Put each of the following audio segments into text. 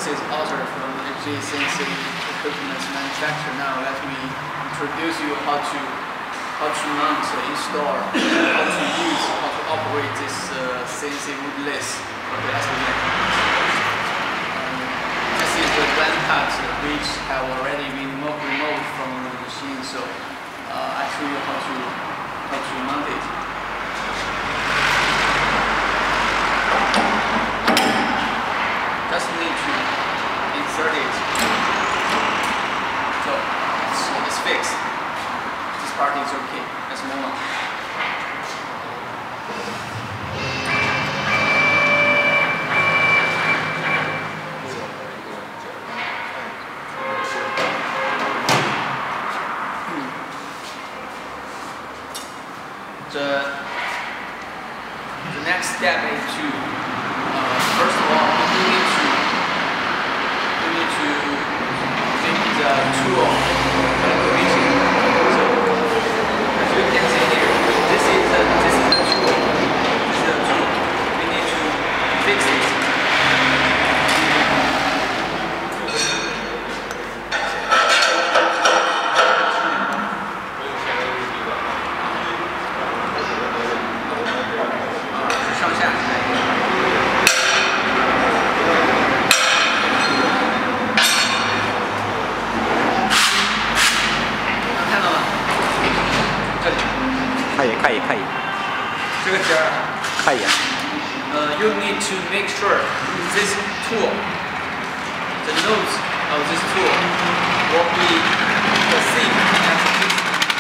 This is Arthur from HGCNC Equipment Manufacturer. Now let me introduce you how to mount, install, how to use, how to operate this CNC woodless SVM. This is the brand parts which have already been removed from the machine. So I show you how to mount it. Just need to insert it. So it's fixed. This part is okay. Let's move on. The next step is to first of all you need to make the tool calculation. So as you can see here, this is the tool. This is the tool. We need to fix it. You need to make sure this tool, the nose of this tool, will be the same as this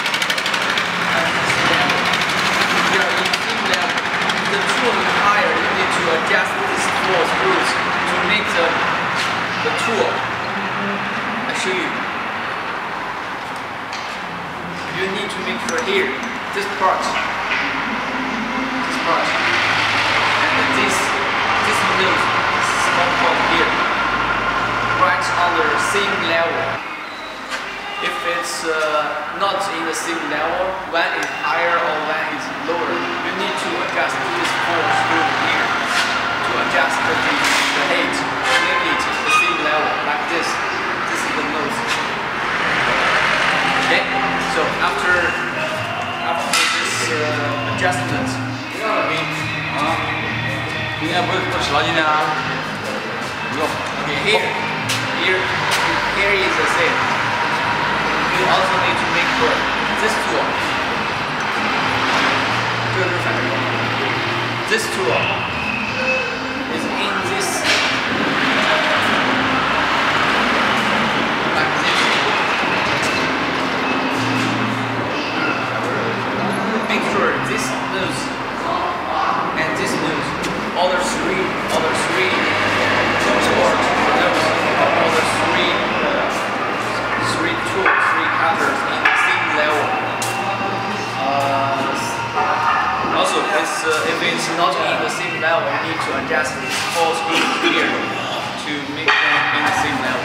level. If you are in same level, the tool is higher. You need to adjust these four screws to make the tool. I show you. You need to make sure here, this part. And this nose, small part here, right on the same level. If it's not in the same level, one is higher or one is lower, you need to adjust this four screw here to adjust the height, to make it the same level, like this. This is the nose. Okay, so after this adjustment, 应该不使到今天啊。Okay, here is the same. You also need to make sure this tool. This tool is in this. Like this. Make sure this nose and this nose, all the three cutters in the same level. Also, if it's not in the same level, you need to adjust these four screws here to make them in the same level.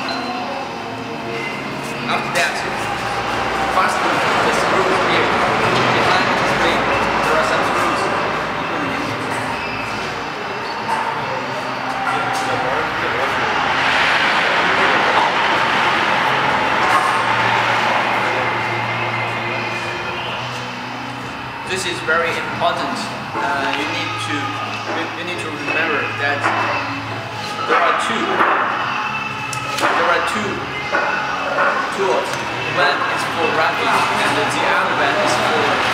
After that, fasten the screws here. Behind the spring, there are some screws. This is very important. You need to remember that there are two tools. One is for wrapping, and the other one is for